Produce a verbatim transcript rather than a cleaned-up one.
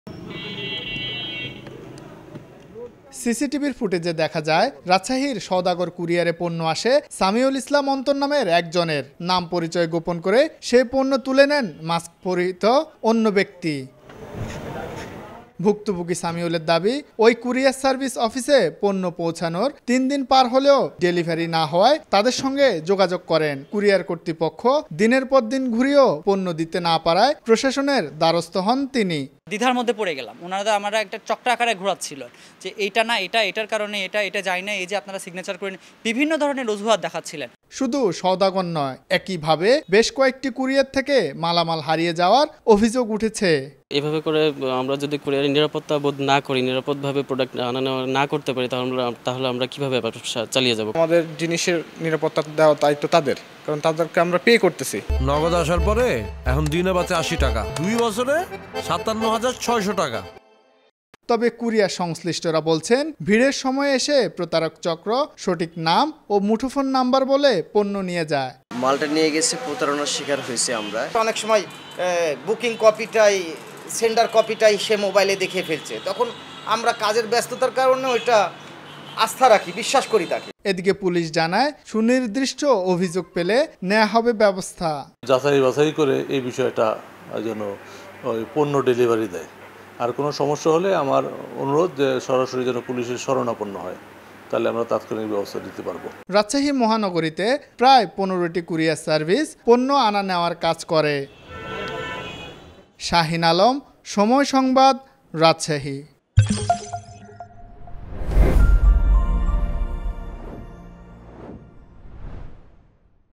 সিসিটিভির ফুটেজে দেখা যায় রাজশাহীর সওদাগর কুরিয়ারে পণ্য আসে সামিউল ইসলাম অন্তর নামের একজনের। নাম পরিচয় গোপন করে সেই পণ্য তুলে নেন মাস্ক পরিহিত অন্য ব্যক্তি। ভুক্তভোগী সামিউলের দাবি, ওই কুরিয়ার সার্ভিস অফিসে পণ্য পৌঁছানোর তিন দিন পার হলেও ডেলিভারি না হওয়ায় তাদের সঙ্গে যোগাযোগ করেন। কুরিয়ার কর্তৃপক্ষ দিনের পর দিন ঘুরিয়েও পণ্য দিতে না পারায় প্রশাসনের দ্বারস্থ হন তিনি। দ্বিধার মধ্যে পড়ে গেলাম। ওনারা আমরা একটা চক্র আকারে ঘোরাচ্ছিল যে এইটা না এটা এটার কারণে এটা এটা যায় না, এই যে আপনারা সিগনেচার করেন, বিভিন্ন ধরনের অজুহাত দেখাচ্ছিলেন। শুধু সওদাগর নয়, একইভাবে বেশ কয়েকটি কুরিয়ার থেকে মালামাল হারিয়ে যাওয়ার অভিযোগ উঠেছে। এভাবে করে আমরা যদি কুরিয়ার নিরাপত্তা বোধ না করি, নিরাপদভাবে প্রোডাক্ট আনা নেওয়া না করতে পারি, তাহলে তাহলে আমরা কিভাবে ব্যবসা চালিয়ে যাব? আমাদের জিনিসের নিরাপত্তা দেওয়া দায়িত্ব তাদের, কারণ তাদেরকে আমরা পে করতেছি। নগদ আসার পরে এখন দিনে বাঁচে আশি টাকা, দুই বছরে সাতান্ন হাজার ছয়শো টাকা। তবে কুরিয়ার সংশ্লিষ্টরা বলছেন, ভিড়ের সময় এসে প্রতারক চক্র সঠিক নাম ও মুঠোফোন নাম্বার বলে পণ্য নিয়ে যায়। মালটা নিয়ে গেছে, প্রতারণার শিকার হয়েছে আমরা। অনেক সময় বুকিং কপিটাই সেন্ডার কপিটাই সে মোবাইলে দেখে ফেলছে, তখন আমরা কাজের ব্যস্ততার কারণে ওইটা আস্থা রাখি, বিশ্বাস করি তাকে। এদিকে পুলিশ জানায়, সুনির্দিষ্ট অভিযোগ পেলে নেওয়া হবে ব্যবস্থা। যাচাই বাছাই করে এই বিষয়টা যেন ওই পণ্য ডেলিভারি দেয়। আর কোনো সমস্যা হলে আমার অনুরোধ যে সরাসরি যেন পুলিশের শরণাপন্ন হয়, তাহলে আমরা তাৎক্ষণিক ব্যবস্থা দিতে পারবো। রাজশাহী মহানগরীতে প্রায় পনেরোটি কুরিয়ার সার্ভিস পণ্য আনা নেওয়ার কাজ করে। শাহিন আলম, সময় সংবাদ, রাজশাহী।